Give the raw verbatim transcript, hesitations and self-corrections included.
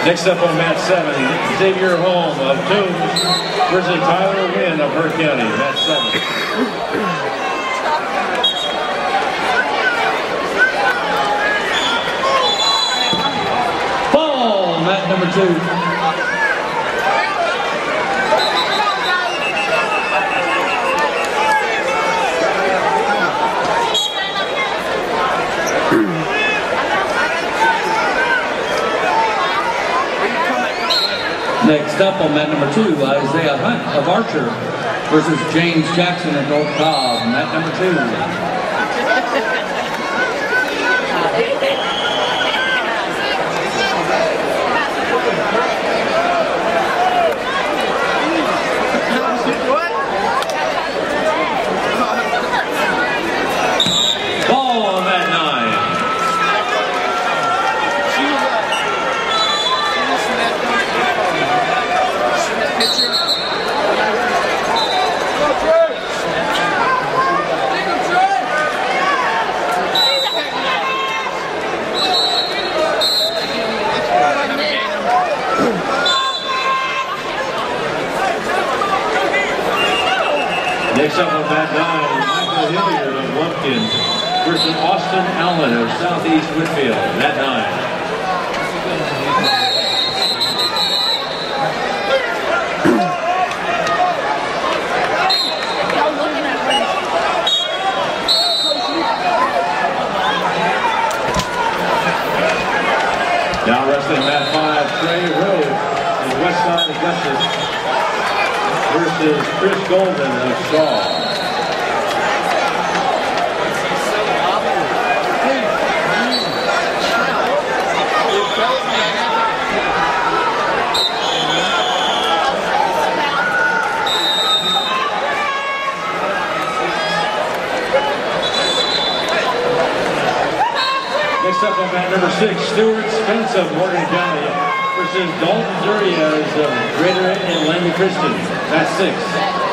Next up on mat seven, Xavier Holm of Toombs versus Tyler Wynn of Hurt County, mat seven. Ball, mat number two. Next up on mat number two, Isaiah Hunt of Archer versus James Jackson of North Cobb, mat number two. Ball on mat nine. Next up on mat nine, Michael Hilliard of Lumpkin versus Austin Allen of Southeast Whitfield, mat nine. Now wrestling mat five, Trey Rhodes of West Side of Ghsa versus Chris Golden of Shaw. Next up on mat number six, Stuart Spence of Morgan County versus Dalton Duriez of Greater and Langley Christian. That's six.